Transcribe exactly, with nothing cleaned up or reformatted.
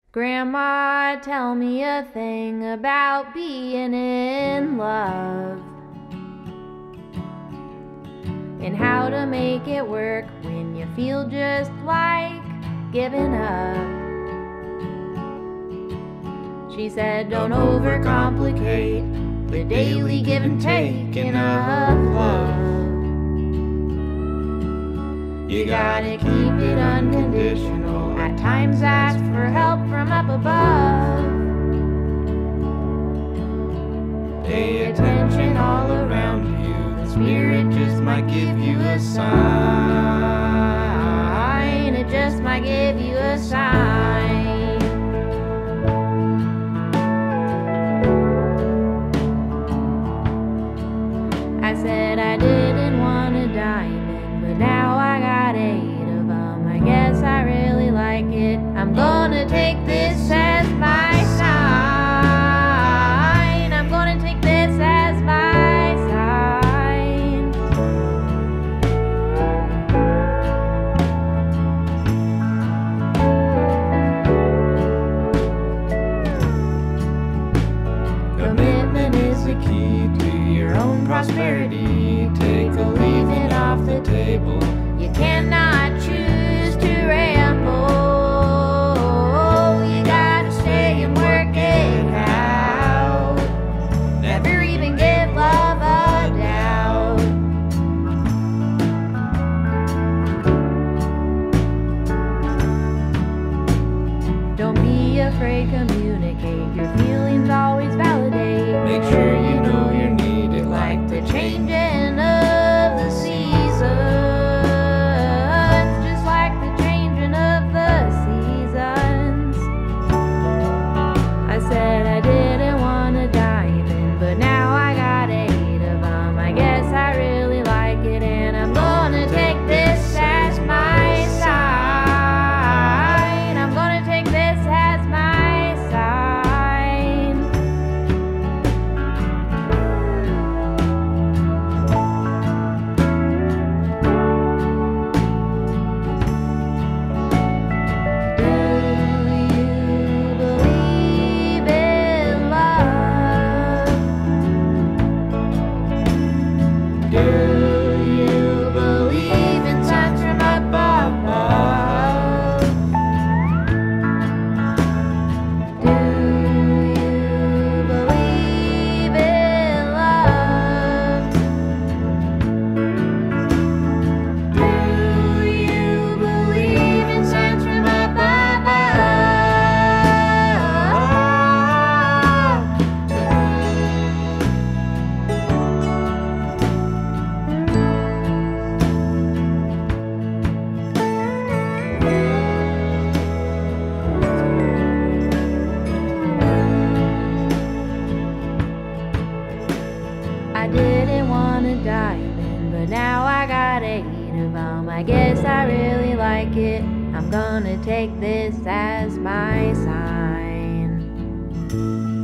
Grandma, tell me a thing about being in love, and how to make it work when you feel just like giving up. She said, don't overcomplicate the daily give and take in of love. You gotta keep it unconditional, at times ask for help from up above. Pay attention all around you, the spirit just might give you a sign. It just might give you a sign. I said I didn't want a diamond, but now I got eight of them. I guess I really like it. I'm gonna take this as my sign. I'm gonna take this as my sign. Commitment is the key to your own prosperity. Take or leave it off the table. You cannot choose to ramble. You gotta stay and work it out. Never even give love a doubt. Don't be afraid, communicate your feelings, always validate. Make sure you know you're needed, like the changing of the seasons, just like the changing of the seasons. I said I didn't want a diamond, but now I got eight of them. I guess I really like it, and I'm gonna take this as my sign. I'm gonna take this as my sign. Do you believe in love? Do you believe in signs from above? Do you believe in love? Do you believe in signs from above? I didn't want a diamond, but now I got eight of them. I guess I really like it. I'm gonna take this as my sign.